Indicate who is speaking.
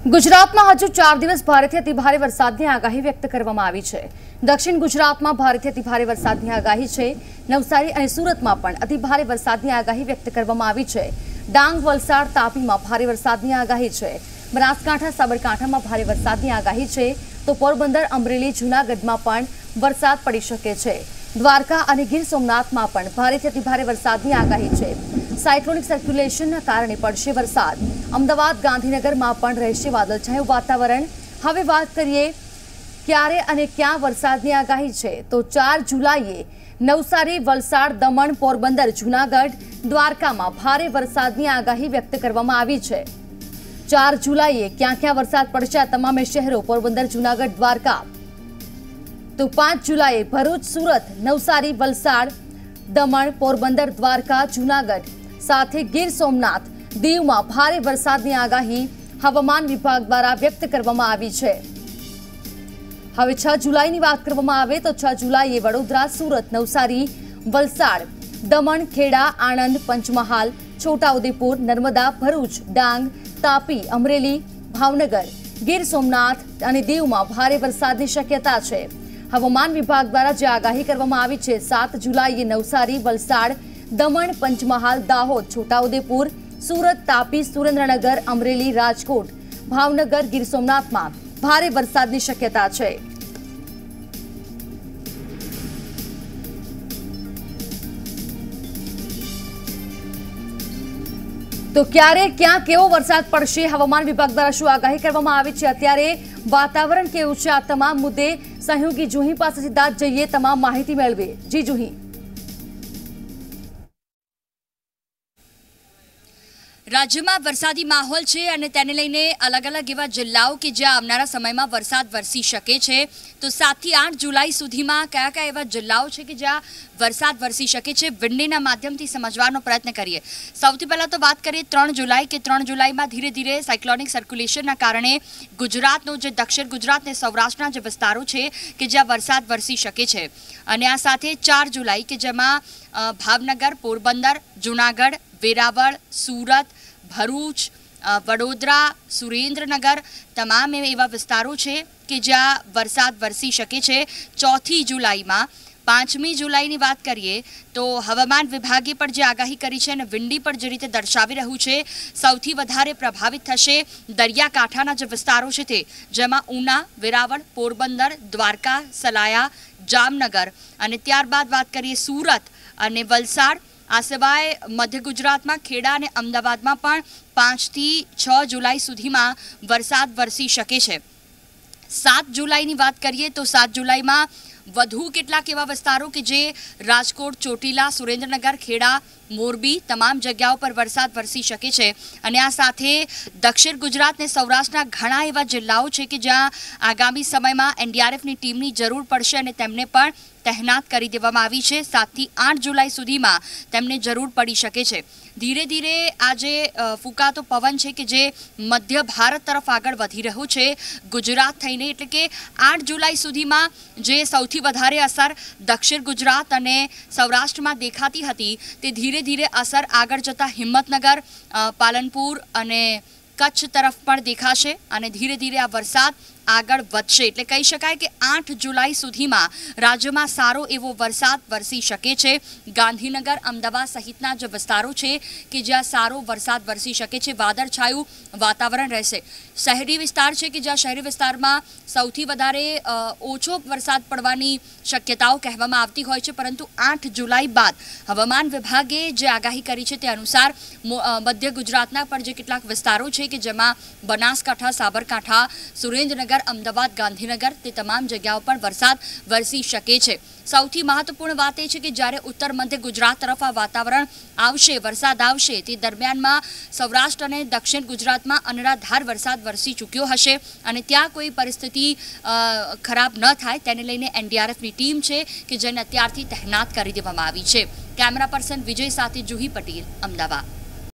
Speaker 1: ગુજરાતમાં હજુ 4 દિવસ ભારેથી અતિ ભારે વરસાદની આગાહી વ્યક્ત કરવામાં આવી છે। દક્ષિણ ગુજરાતમાં ભારેથી અતિ ભારે વરસાદની આગાહી છે। નવસારી અને સુરતમાં પણ અતિ ભારે વરસાદની આગાહી વ્યક્ત કરવામાં આવી છે। ડાંગ, વલસાડ, તાપીમાં ભારે વરસાદની આગાહી છે। બનાસકાંઠા, સાબરકાંઠામાં ભારે વરસાદની આગાહી છે, તો પોરબંદર, અમરેલી, જૂનાગઢમાં પણ વરસાદ પડી શકે છે। દ્વારકા અને ગીર સોમનાથમાં પણ ભારેથી અતિ ભારે વરસાદની આગાહી છે। સાયક્લોનિક સર્ક્યુલેશનના કારણે પડશે વરસાદ। અમદાવાદ, ગાંધીનગરમાં પણ રહેશે વાદળછાયું વાતાવરણ। હવે વાત કરીએ ક્યારે અને ક્યાં વરસાદની આગાહી છે, તો 4 જુલાઈએ નવસારી, વલસાડ, દમણ, પોરબંદર, જૂનાગઢ, દ્વારકામાં ભારે વરસાદની આગાહી વ્યક્ત કરવામાં આવી છે। 4 જુલાઈએ ક્યાં વરસાદ પડશે આ તમામ શહેરો પોરબંદર, જૂનાગઢ, દ્વારકા। તો 5 જુલાઈએ ભરૂચ, સુરત, નવસારી, વલસાડ, દમણ, પોરબંદર, દ્વારકા, જૂનાગઢ સાથે ગીર સોમનાથ, દીવમાં ભારે વરસાદની આગાહી હવામાન વિભાગ દ્વારા વ્યક્ત કરવામાં આવી છે। હવે 6 જુલાઈની વાત કરવામાં આવે તો 6 જુલાઈએ વડોદરા, સુરત, નવસારી, વલસાડ, દમણ, ખેડા, આણંદ, પંચમહાલ, છોટાઉદેપુર, નર્મદા, ભરૂચ, ડાંગ, તાપી, અમરેલી, ભાવનગર, ગીર સોમનાથ અને દીવમાં ભારે વરસાદની શક્યતા છે। હવામાન વિભાગ દ્વારા જે આગાહી કરવામાં આવી છે, 7 જુલાઈએ નવસારી, વલસાડ, દમણ, પંચમહાલ, દાહોદ, છોટાઉદેપુર, સુરત, તાપી, સુરેન્દ્રનગર, અમરેલી, રાજકોટ, ભાવનગર, ગીર સોમનાથમાં ભારે વરસાદની શક્યતા છે। તો ક્યારે ક્યાં કેવો વરસાદ પડશે, હવામાન વિભાગ દ્વારા શું આગાહી કરવામાં આવી છે, અત્યારે વાતાવરણ કેવું છે, આ તમામ મુદ્દે સહયોગી જુહી પાસે સીધા જઈએ, તમામ માહિતી મેળવીએ। જી જુહી।
Speaker 2: રાજ્યમાં વરસાદી માહોલ છે અને તેને લઈને અલગ અલગ એવા જિલ્લાઓ કે જ્યાં આવનારા સમયમાં વરસાદ વરસી શકે છે। તો 7 થી 8 જુલાઈ સુધીમાં કયા એવા જિલ્લાઓ છે કે જ્યાં વરસાદ વરસી શકે છે, વિંડીના માધ્યમથી સમજવાનો પ્રયત્ન કરીએ। સૌથી પહેલાં તો વાત કરીએ 3 જુલાઈ કે 3 જુલાઈમાં ધીરે ધીરે સાયક્લોનિક સર્ક્યુલેશનના કારણે ગુજરાતનો જે દક્ષિણ ગુજરાત અને સૌરાષ્ટ્રના જે વિસ્તારો છે કે જ્યાં વરસાદ વરસી શકે છે, અને આ સાથે 4 જુલાઈ કે જેમાં ભાવનગર, પોરબંદર, જૂનાગઢ, વેરાવળ, સુરત, ભરૂચ, વડોદરા, સુરેન્દ્રનગર તમામ એવા વિસ્તારો છે કે જ્યાં વરસાદ વરસી શકે છે। 4 જુલાઈમાં 5મી જુલાઈની વાત કરીએ તો હવામાન વિભાગે પણ જે આગાહી કરી છે અને વિંડી પણ જે રીતે દર્શાવી રહ્યું છે, સૌથી વધારે પ્રભાવિત થશે દરિયાકાંઠાના જે વિસ્તારો છે તે, જેમાં ઉના, વેરાવળ, પોરબંદર, દ્વારકા, સલાયા, જામનગર અને ત્યારબાદ વાત કરીએ સુરત અને વલસાડ। આ સિવાય મધ્ય ગુજરાતમાં ખેડા અને અમદાવાદમાં પણ 5 થી 6 જુલાઈ સુધીમાં વરસાદ વરસી શકે છે। 7 જુલાઈની વાત કરીએ તો 7 જુલાઈમાં વધુ કેટલાક એવા વિસ્તારો કે જે રાજકોટ, ચોટીલા, સુરેન્દ્રનગર, ખેડા, મોરબી તમામ જગ્યાઓ પર વરસાદ વરસી શકે છે। અને આ સાથે દક્ષિણ ગુજરાત અને સૌરાષ્ટ્રના ઘણા એવા જિલ્લાઓ છે કે જ્યાં આગામી સમયમાં એનડીઆરએફની ટીમની જરૂર પડશે અને તેમને પણ તહેનાત કરી દેવામાં આવી છે। 7 થી 8 જુલાઈ સુધીમાં તેમને જરૂર પડી શકે છે। ધીરે ધીરે આ જે ફૂંકાતો પવન છે કે જે મધ્ય ભારત તરફ આગળ વધી રહ્યું છે ગુજરાત થઈને, એટલે કે 8 જુલાઈ સુધીમાં જે સૌથી વધારે અસર દક્ષિણ ગુજરાત અને સૌરાષ્ટ્રમાં દેખાતી હતી, તે ધીરે ધીરે અસર આગળ જતાં હિંમતનગર, પાલનપુર અને કચ્છ તરફ પણ દેખાશે અને ધીરે ધીરે આ વરસાદ આગળ વધશે। એટલે કહી શકાય કે 8 જુલાઈ સુધીમાં રાજ્યમાં સારો એવો વરસાદ વરસી શકે છે। ગાંધીનગર, અમદાવાદ સહિતના જે વિસ્તારો છે કે જ્યાં સારો વરસાદ વરસી શકે છે, વાદળછાયું વાતાવરણ રહેશે। શહેરી વિસ્તાર છે કે જ્યાં શહેરી વિસ્તારમાં સૌથી વધારે ઓછો વરસાદ પડવાની શક્યતાઓ કહેવામાં આવતી હોય છે, પરંતુ 8 જુલાઈ બાદ હવામાન વિભાગે જે આગાહી કરી છે તે અનુસાર મધ્ય ગુજરાતના પણ જે કેટલાક વિસ્તારો છે કે જેમાં બનાસકાંઠા, સાબરકાંઠા, સુરેન્દ્રનગર, અમદાવાદ, ગાંધીનગર તે તમામ જગ્યાઓ પર વરસાદ વરસી શકે છે। સૌથી મહત્વપૂર્ણ વાત એ છે કે જ્યારે ઉત્તર મધ્ય ગુજરાત તરફ આ વાતાવરણ આવશે, વરસાદ આવશે, તે દરમિયાનમાં સૌરાષ્ટ્ર અને દક્ષિણ ગુજરાતમાં અનરાધાર વરસાદ વરસી ચૂક્યો હશે અને ત્યાં કોઈ પરિસ્થિતિ ખરાબ ન થાય તેને લઈને એનડીઆરએફની ટીમ છે કે જેને અત્યારથી તહેનાત કરી દેવામાં આવી છે। કેમેરા પર્સન વિજય સાથે જુહી પટેલ, અમદાવાદ।